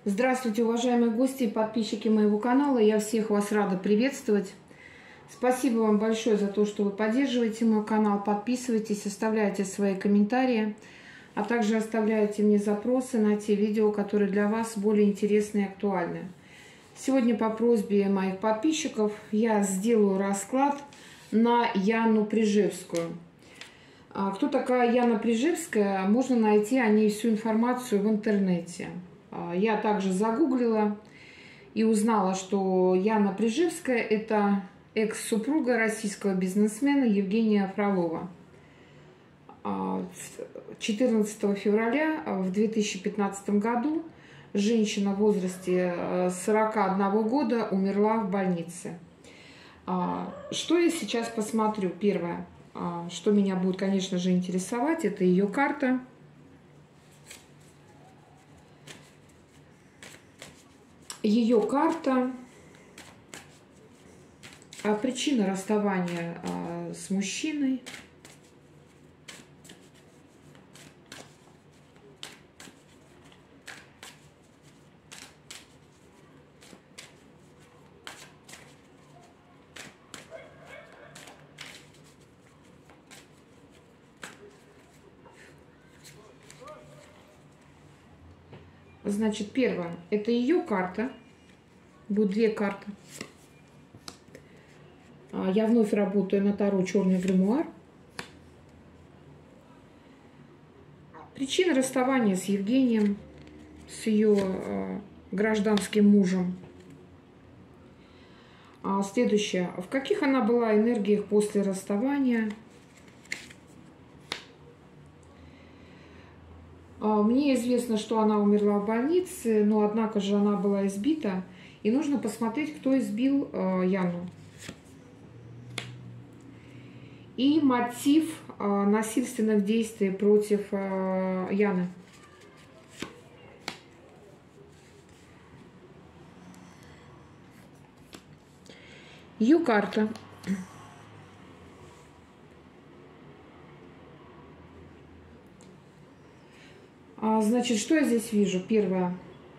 Здравствуйте, уважаемые гости и подписчики моего канала. Я всех вас рада приветствовать. Спасибо вам большое за то, что вы поддерживаете мой канал, подписывайтесь, оставляйте свои комментарии, а также оставляйте мне запросы на те видео, которые для вас более интересны и актуальны. Сегодня по просьбе моих подписчиков я сделаю расклад на Яну Прижевскую. Кто такая Яна Прижевская? Можно найти о ней всю информацию в интернете. Я также загуглила и узнала, что Яна Прижевская – это экс-супруга российского бизнесмена Евгения Фролова. 14 февраля в 2015 году женщина в возрасте 41 года умерла в больнице. Что я сейчас посмотрю? Первое, что меня будет, конечно же, интересовать, это ее карта. Ее карта, причина расставания с мужчиной, значит, первое, это ее карта. Будет две карты. Я вновь работаю на Таро «Черный гримуар». Причина расставания с Евгением, с ее гражданским мужем. Следующее. В каких она была энергиях после расставания? Мне известно, что она умерла в больнице, но однако же она была избита. И нужно посмотреть, кто избил Яну. И мотив насильственных действий против Яны. Ее карта. Значит, что я здесь вижу? Первое.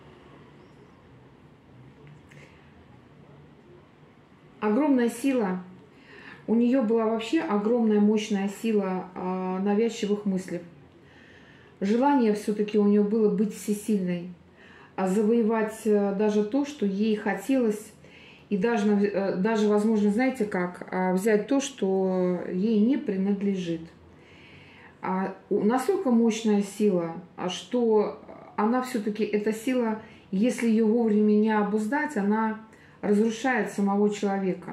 Огромная сила. У нее была вообще огромная, мощная сила навязчивых мыслей. Желание все-таки у нее было быть всесильной, завоевать даже то, что ей хотелось, и даже возможно, знаете как, взять то, что ей не принадлежит. Настолько мощная сила, что она все-таки, эта сила, если ее вовремя не обуздать, она разрушает самого человека.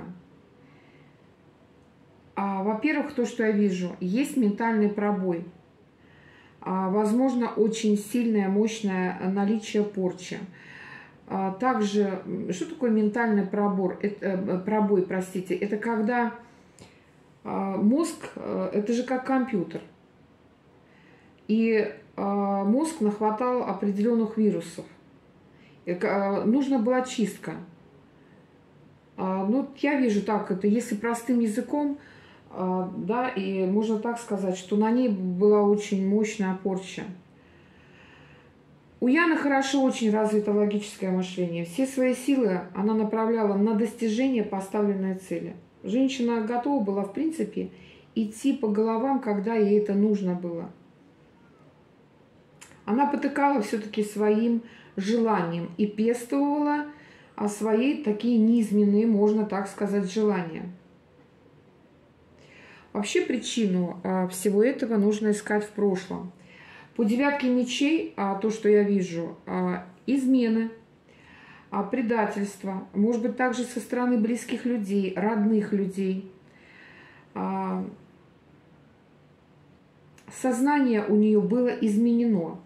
Во-первых, то, что я вижу, есть ментальный пробой. Возможно, очень сильное, мощное наличие порчи. Также, что такое ментальный пробой, простите? Это когда мозг, это же как компьютер. И мозг нахватал определенных вирусов. Нужна была чистка. Ну, я вижу так, это если простым языком, да, и можно так сказать, что на ней была очень мощная порча. У Яны хорошо очень развито логическое мышление. Все свои силы она направляла на достижение поставленной цели. Женщина готова была, в принципе, идти по головам, когда ей это нужно было. Она потыкала все-таки своим желанием и пестовала свои такие низменные, можно так сказать, желания. Вообще причину всего этого нужно искать в прошлом. По девятке мечей, то, что я вижу, измены, предательство, может быть, также со стороны близких людей, родных людей. Сознание у нее было изменено.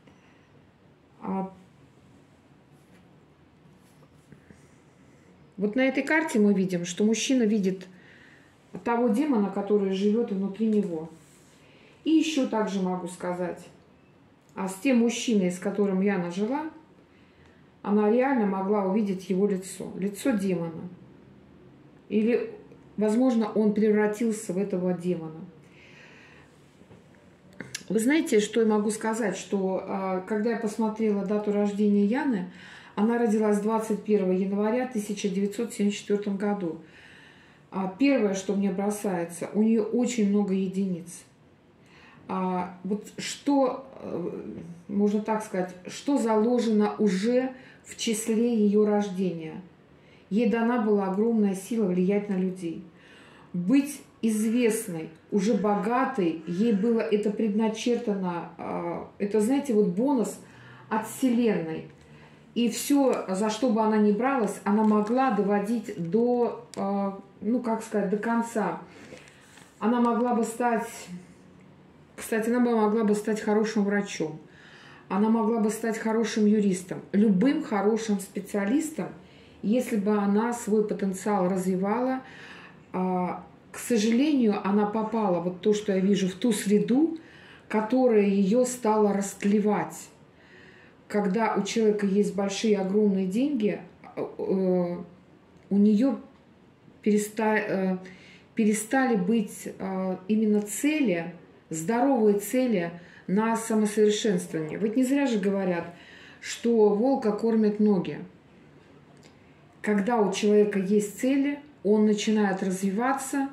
Вот на этой карте мы видим, что мужчина видит того демона, который живет внутри него. И еще также могу сказать, с тем мужчиной, с которым Яна жила, она реально могла увидеть его лицо, лицо демона. Или, возможно, он превратился в этого демона. Вы знаете, что я могу сказать? Что когда я посмотрела дату рождения Яны, она родилась 21 января 1974 году. Первое, что мне бросается, у нее очень много единиц. Вот что, можно так сказать, что заложено уже в числе ее рождения? Ей дана была огромная сила влиять на людей. Быть известной, уже богатой, ей было это предначертано. Это, знаете, вот бонус от Вселенной. И все, за что бы она ни бралась, она могла доводить до, ну, как сказать, до конца. Она могла бы стать, кстати, она могла бы стать хорошим врачом. Она могла бы стать хорошим юристом, любым хорошим специалистом, если бы она свой потенциал развивала. К сожалению, она попала, вот то, что я вижу, в ту среду, которая ее стала растлевать. Когда у человека есть большие, огромные деньги, у нее перестали быть именно цели, здоровые цели на самосовершенствование. Ведь не зря же говорят, что волка кормят ноги. Когда у человека есть цели, он начинает развиваться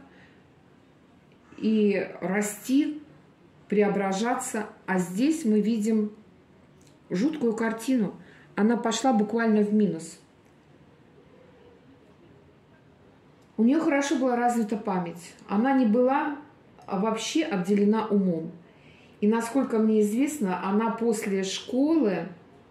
и расти, преображаться. А здесь мы видим жуткую картину. Она пошла буквально в минус. У нее хорошо была развита память. Она не была вообще обделена умом. И насколько мне известно, она после школы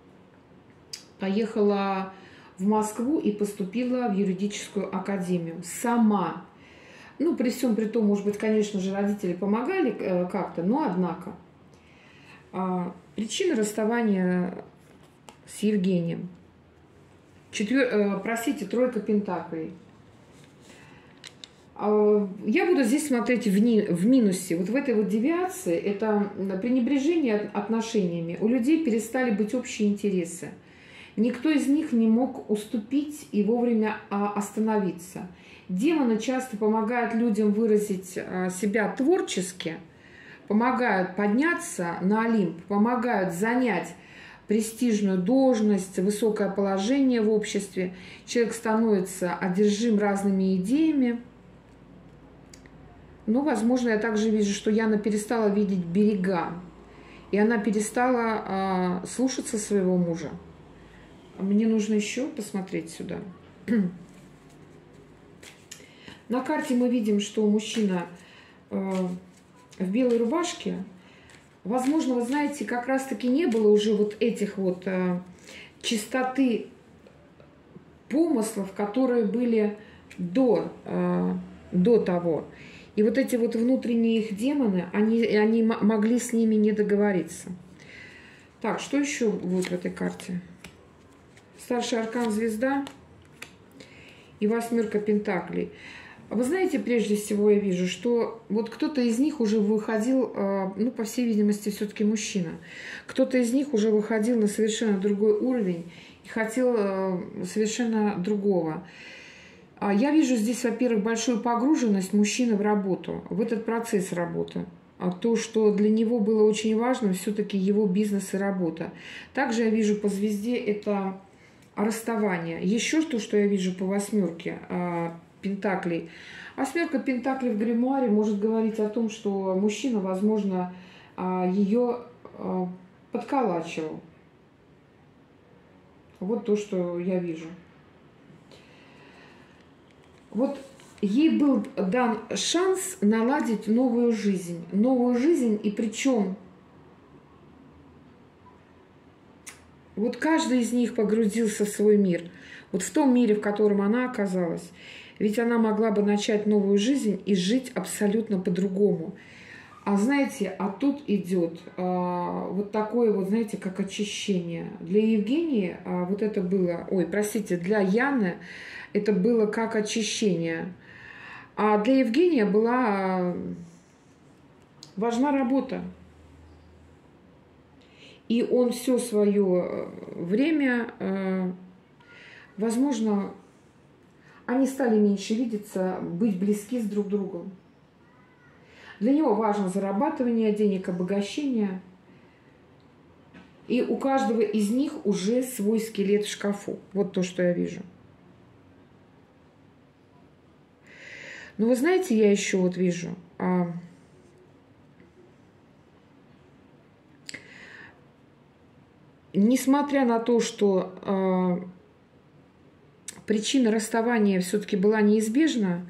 поехала в Москву и поступила в юридическую академию. Сама. Ну, при всем при том, может быть, конечно же, родители помогали как-то, но однако. Причина расставания с Евгением. Тройка пентаклей. Я буду здесь смотреть в минусе. Вот в этой вот девиации это пренебрежение отношениями. У людей перестали быть общие интересы. Никто из них не мог уступить и вовремя остановиться. Демоны часто помогают людям выразить себя творчески, помогают подняться на Олимп, помогают занять престижную должность, высокое положение в обществе. Человек становится одержим разными идеями. Но, возможно, я также вижу, что Яна перестала видеть берега, и она перестала слушаться своего мужа. Мне нужно еще посмотреть сюда. На карте мы видим, что мужчина в белой рубашке. Возможно, вы знаете, как раз-таки не было уже вот этих вот чистоты помыслов, которые были до того. И вот эти вот внутренние их демоны, они могли с ними не договориться. Так, что еще будет в этой карте? Старший аркан звезда и восьмерка пентаклей. Вы знаете, прежде всего я вижу, что вот кто-то из них уже выходил, ну, по всей видимости, все-таки мужчина. Кто-то из них уже выходил на совершенно другой уровень и хотел совершенно другого. Я вижу здесь, во-первых, большую погруженность мужчины в работу, в этот процесс работы. То, что для него было очень важно, все-таки его бизнес и работа. Также я вижу по звезде это расставание. Еще что я вижу по восьмерке пентаклей. Восьмерка пентаклей в гримуаре может говорить о том, что мужчина, возможно, ее подколачивал. Вот то, что я вижу. Вот ей был дан шанс наладить новую жизнь, и причем вот каждый из них погрузился в свой мир, вот в том мире, в котором она оказалась. Ведь она могла бы начать новую жизнь и жить абсолютно по-другому. А знаете, тут идет вот такое вот, знаете, как очищение. Для Евгении вот это было, для Яны это было как очищение. А для Евгения была важна работа. И он все свое время, возможно, они стали меньше видеться, быть близки с друг другом. Для него важно зарабатывание денег, обогащение. И у каждого из них уже свой скелет в шкафу. Вот то, что я вижу. Но вы знаете, я еще вот вижу... Несмотря на то, что причина расставания все-таки была неизбежна,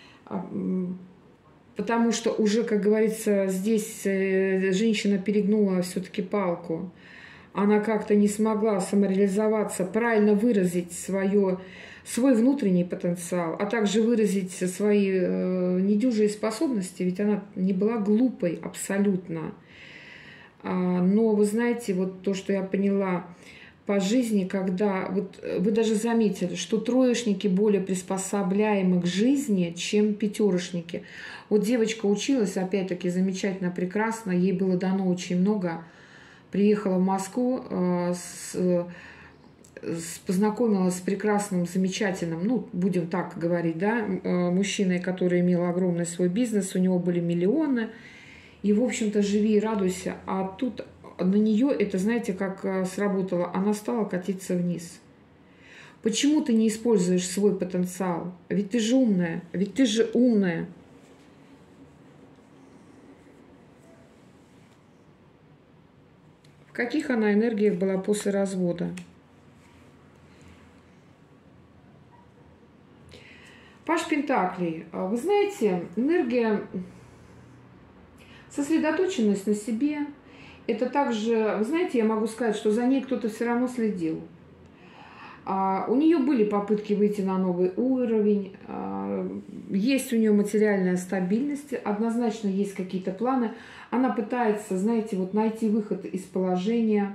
потому что уже, как говорится, здесь женщина перегнула все-таки палку, она как-то не смогла самореализоваться, правильно выразить свой внутренний потенциал, а также выразить свои недюжие способности, ведь она не была глупой абсолютно. Но вы знаете, вот то, что я поняла по жизни, когда вот вы даже заметили, что троечники более приспособляемы к жизни, чем пятерочники. Вот девочка училась, опять-таки, замечательно, прекрасно, ей было дано очень много. Приехала в Москву, познакомилась с прекрасным, замечательным, ну, будем так говорить, да, мужчиной, который имел огромный свой бизнес, у него были миллионы. И, в общем-то, живи и радуйся. А тут на нее это, знаете, как сработало. Она стала катиться вниз. Почему ты не используешь свой потенциал? Ведь ты же умная. Ведь ты же умная. В каких она энергиях была после развода? Паж Пентаклей. Вы знаете, энергия... Сосредоточенность на себе, это также, вы знаете, я могу сказать, что за ней кто-то все равно следил. У нее были попытки выйти на новый уровень, есть у нее материальная стабильность, однозначно есть какие-то планы. Она пытается, знаете, вот найти выход из положения.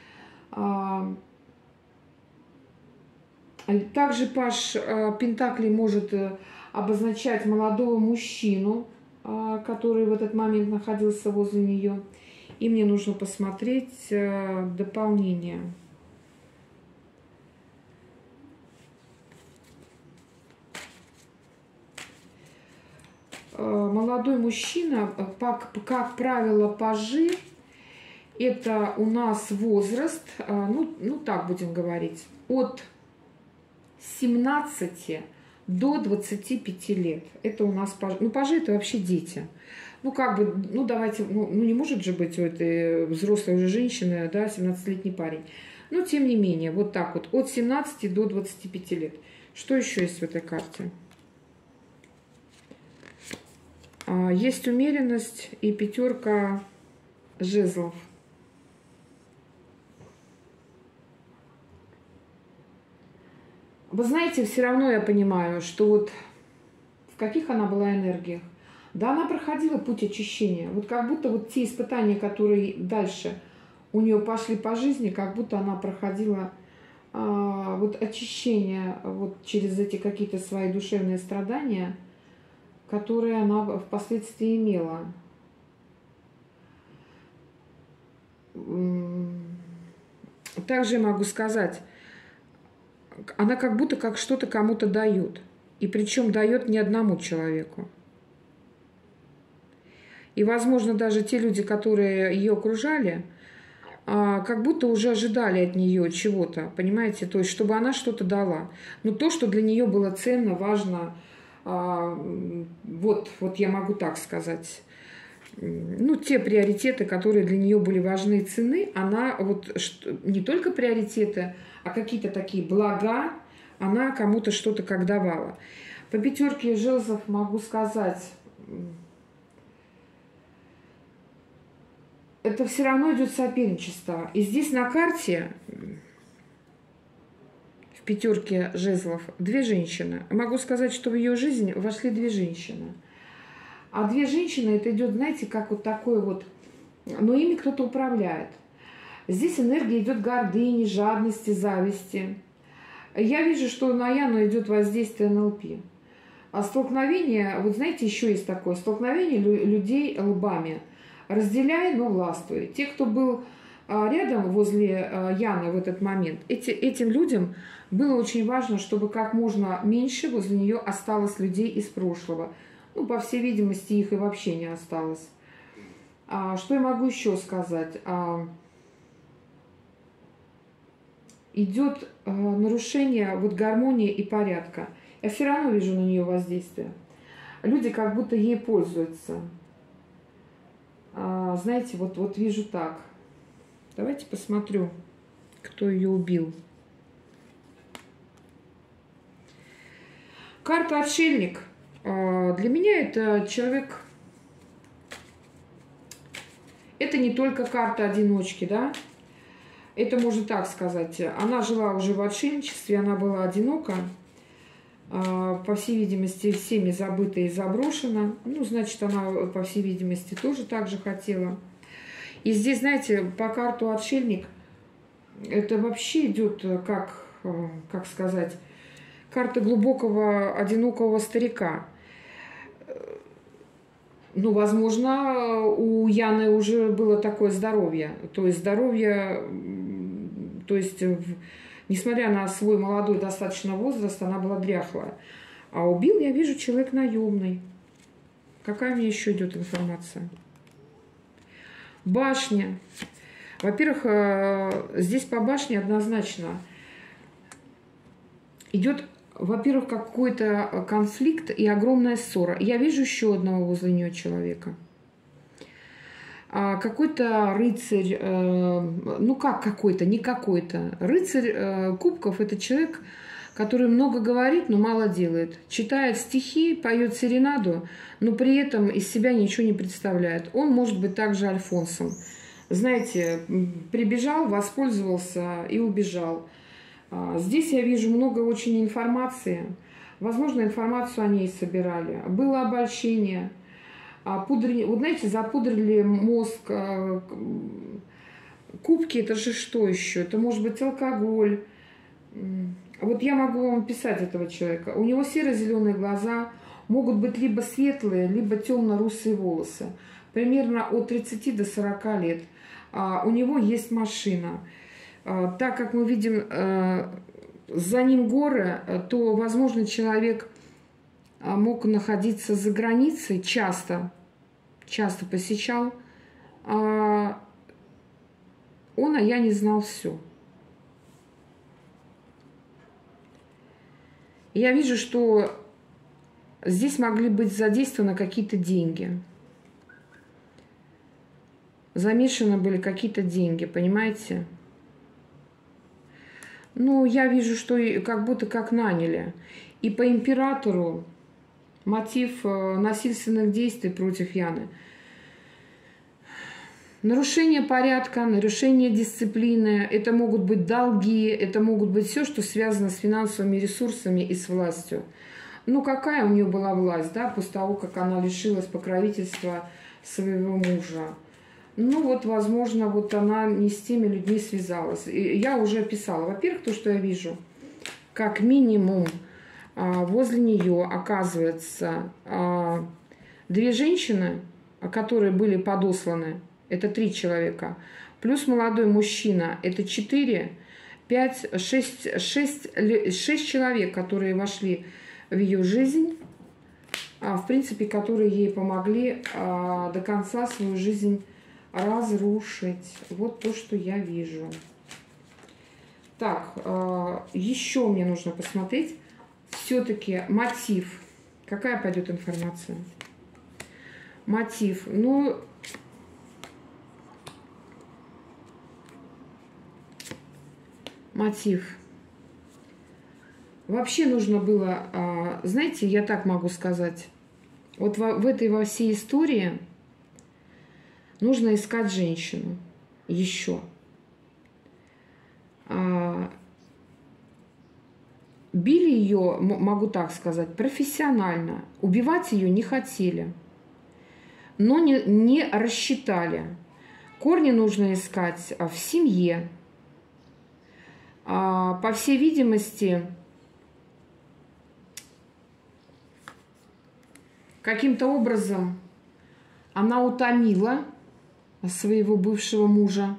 Также Паж Пентаклей может обозначать молодого мужчину, который в этот момент находился возле нее. И мне нужно посмотреть дополнение. Молодой мужчина, как правило, пажи, это у нас возраст, ну так будем говорить, от 17 до 25 лет. Это у нас пажи. Ну, пажи это вообще дети. Ну, как бы, ну, давайте, ну, не может же быть у этой взрослой уже женщины, да, 17-летний парень. Но, тем не менее, вот так вот, от 17 до 25 лет. Что еще есть в этой карте? Есть умеренность и пятерка жезлов. Вы знаете, все равно я понимаю, что вот в каких она была энергиях. Да, она проходила путь очищения. Вот как будто вот те испытания, которые дальше у нее пошли по жизни, как будто она проходила вот очищение вот через эти какие-то свои душевные страдания, которые она впоследствии имела. Также могу сказать, она как будто как что-то кому-то дает. И причем дает не одному человеку. И, возможно, даже те люди, которые ее окружали, как будто уже ожидали от нее чего-то, понимаете? То есть, чтобы она что-то дала. Но то, что для нее было ценно, важно, вот я могу так сказать. Ну, те приоритеты, которые для нее были важны и ценны, она вот не только приоритеты, а какие-то такие блага, она кому-то что-то как давала. По пятерке жезлов могу сказать, это все равно идет соперничество. И здесь на карте, в пятерке жезлов, две женщины. Могу сказать, что в ее жизнь вошли две женщины. А две женщины, это идет, знаете, как вот такое вот, но ими кто-то управляет. Здесь энергия идет гордыни, жадности, зависти. Я вижу, что на Яну идет воздействие НЛП. А столкновение, вот знаете, еще есть такое, столкновение людей лбами. Разделяй, но властвуй. Те, кто был рядом возле Яны в этот момент, этим людям было очень важно, чтобы как можно меньше возле нее осталось людей из прошлого. Ну, по всей видимости, их и вообще не осталось. Что я могу еще сказать? Идет нарушение вот гармонии и порядка. Я все равно вижу на нее воздействие. Люди как будто ей пользуются. Знаете, вот вижу так. Давайте посмотрю, кто ее убил. Карта «Отшельник». Для меня это человек... Это не только карта одиночки, да? Это можно так сказать. Она жила уже в отшельничестве, она была одинока. По всей видимости, всеми забыта и заброшена. Ну, значит, она, по всей видимости, тоже так же хотела. И здесь, знаете, по карту «Отшельник» это вообще идет, как сказать, карта глубокого, одинокого старика. Ну, возможно, у Яны уже было такое здоровье. То есть здоровье, то есть, несмотря на свой молодой достаточно возраст, она была дряхлая. А убил, я вижу, человек наемный. Какая мне еще идет информация? Башня. Во-первых, здесь по башне однозначно идет, во-первых, какой-то конфликт и огромная ссора. Я вижу еще одного возле нее человека. Какой-то рыцарь, ну как какой-то, не какой-то. Рыцарь кубков – это человек, который много говорит, но мало делает. Читает стихи, поет серенаду, но при этом из себя ничего не представляет. Он может быть также альфонсом. Знаете, прибежал, воспользовался и убежал. Здесь я вижу много очень информации. Возможно, информацию о ней собирали. Было обольщение. Пудрили, вот знаете, запудрили мозг. Кубки – это же что еще? Это может быть алкоголь. Вот я могу вам описать этого человека. У него серо-зеленые глаза, могут быть либо светлые, либо темно-русые волосы. Примерно от 30 до 40 лет. У него есть машина. Так как мы видим за ним горы, то, возможно, человек мог находиться за границей, часто посещал. Он, а я не знал все. Я вижу, что здесь могли быть задействованы какие-то деньги. Замешаны были какие-то деньги, понимаете? Ну, я вижу, что как будто как наняли. И по императору мотив насильственных действий против Яны. Нарушение порядка, нарушение дисциплины. Это могут быть долги, это могут быть все, что связано с финансовыми ресурсами и с властью. Ну, какая у нее была власть, да, после того, как она лишилась покровительства своего мужа. Ну, вот, возможно, вот она не с теми людьми связалась. И я уже описала. Во-первых, то, что я вижу, как минимум возле нее оказывается две женщины, которые были подосланы. Это 3 человека. Плюс молодой мужчина. Это 4, 5, 6 человек, которые вошли в ее жизнь. В принципе, которые ей помогли до конца свою жизнь разрушить. Вот то, что я вижу. Так, еще мне нужно посмотреть. Все-таки мотив. Какая пойдет информация? Мотив. Ну, мотив. Вообще нужно было, знаете, я так могу сказать, вот в этой во всей истории нужно искать женщину еще. Били ее, могу так сказать, профессионально. Убивать ее не хотели, но не рассчитали. Корни нужно искать в семье. По всей видимости, каким-то образом она утомила своего бывшего мужа.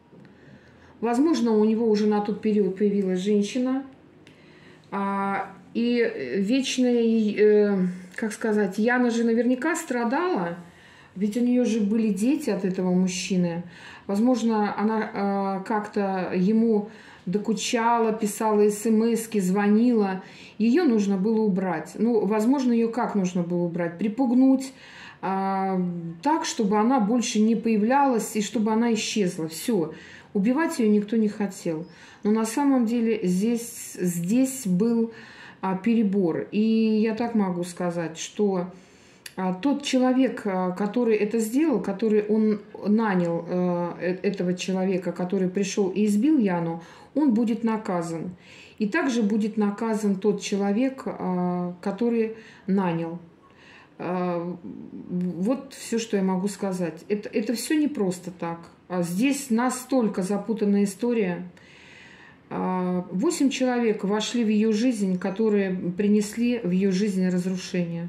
Возможно, у него уже на тот период появилась женщина. И вечная, как сказать, Яна же наверняка страдала, ведь у нее же были дети от этого мужчины. Возможно, она как-то ему докучала, писала смски, звонила. Ее нужно было убрать. Ну, возможно, ее как нужно было убрать? Припугнуть так, чтобы она больше не появлялась и чтобы она исчезла. Все. Убивать ее никто не хотел. Но на самом деле здесь был перебор. И я так могу сказать, что тот человек, который это сделал, который он нанял этого человека, который пришел и избил Яну, он будет наказан. И также будет наказан тот человек, который нанял. Вот все, что я могу сказать. Это все не просто так. Здесь настолько запутанная история. 8 человек вошли в ее жизнь, которые принесли в ее жизнь разрушение.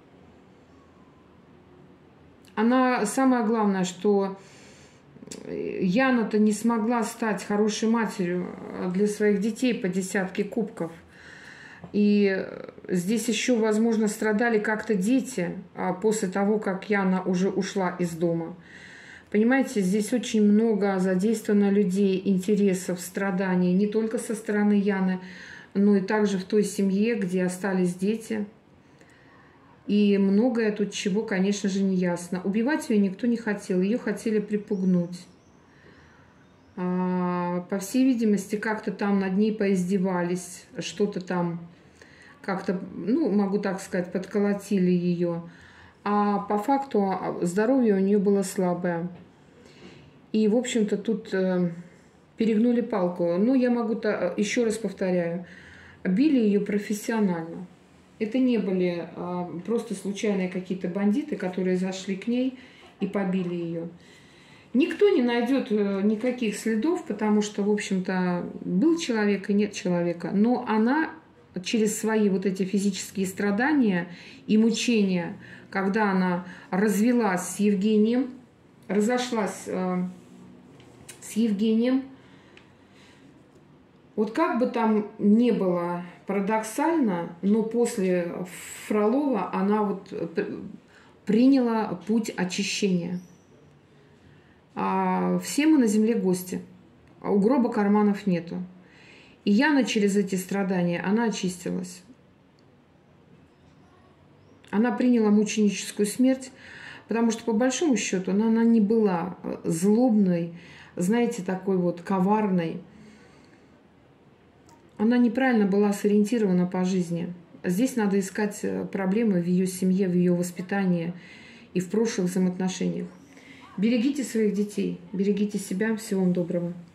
Она, самое главное, что Яна-то не смогла стать хорошей матерью для своих детей по 10 кубков. И здесь еще, возможно, страдали как-то дети после того, как Яна уже ушла из дома. Понимаете, здесь очень много задействовано людей, интересов, страданий, не только со стороны Яны, но и также в той семье, где остались дети. И многое тут чего, конечно же, не ясно. Убивать ее никто не хотел, ее хотели припугнуть. По всей видимости, как-то там над ней поиздевались, что-то там как-то, ну, могу так сказать, подколотили ее. А по факту здоровье у нее было слабое. И, в общем-то, тут перегнули палку. Ну, я могу, еще раз повторяю, били ее профессионально. Это не были просто случайные какие-то бандиты, которые зашли к ней и побили ее. Никто не найдет никаких следов, потому что, в общем-то, был человек и нет человека. Но она через свои вот эти физические страдания и мучения, когда она развелась с Евгением, разошлась с Евгением, вот как бы там ни было парадоксально, но после Фролова она вот приняла путь очищения. Все мы на земле гости, а у гроба карманов нету. И Яна через эти страдания, она очистилась. Она приняла мученическую смерть, потому что, по большому счету, она не была злобной, знаете, такой вот коварной. Она неправильно была сориентирована по жизни. Здесь надо искать проблемы в ее семье, в ее воспитании и в прошлых взаимоотношениях. Берегите своих детей, берегите себя. Всего вам доброго.